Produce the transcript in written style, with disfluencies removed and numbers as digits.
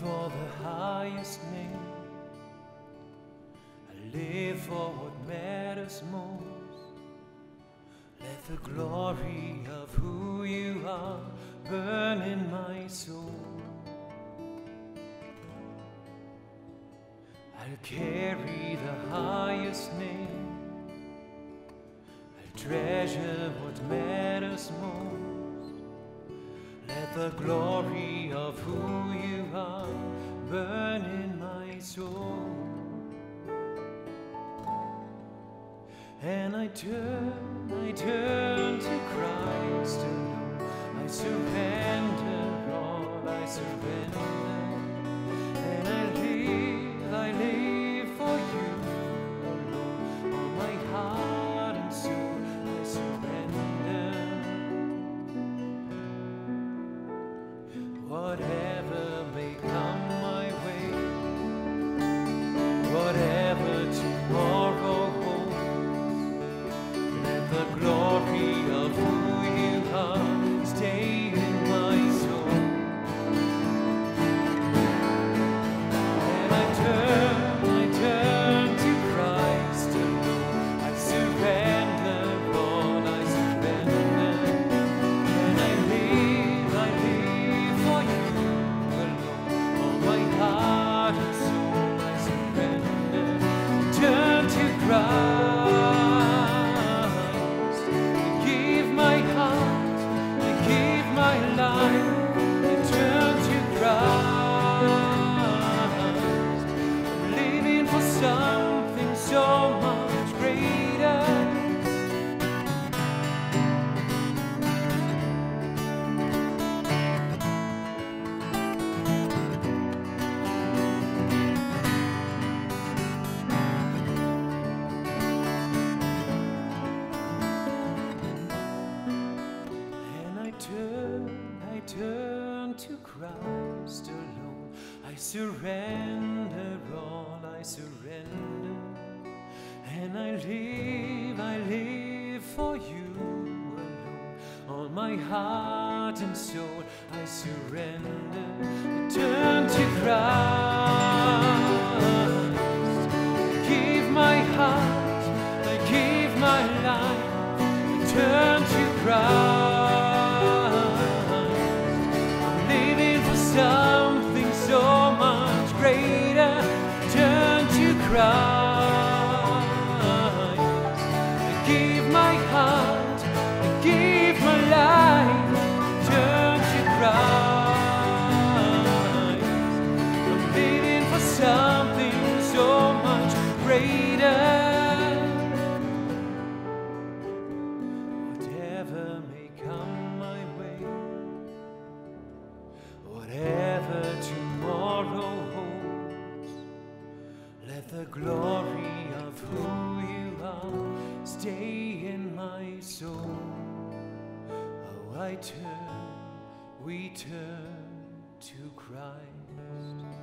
for the highest name. I live for what matters most. Let the glory of who you are burn in my soul. I'll carry the highest name. I'll treasure what matters most. Let the glory of who you are burn in my soul. And I turn to Christ alone. I surrender all, I surrender. And I live for you alone. All my heart and soul I surrender. Whatever may come my way, whatever tomorrow holds, let the glory of who you are stay in my soul. And I turn to Christ alone. I surrender all, I surrender. And I live for you alone. All my heart and soul I surrender. Turn to Christ. I give my heart, I give my life. I turn to Christ. I'm living for something so much greater. And I turn to Christ alone. I surrender all, I surrender. And I live for you alone. All my heart and soul I surrender. I turn to Christ. I give my heart, I give my life. I turn to Christ. I'm living for something so much greater. Turn to Christ. I give my heart, I give my life. Turn to Christ. I'm living for something so much greater. Whatever may come my way, whatever tomorrow holds, let the glory of who you are stay in my soul. Oh, we turn to Christ.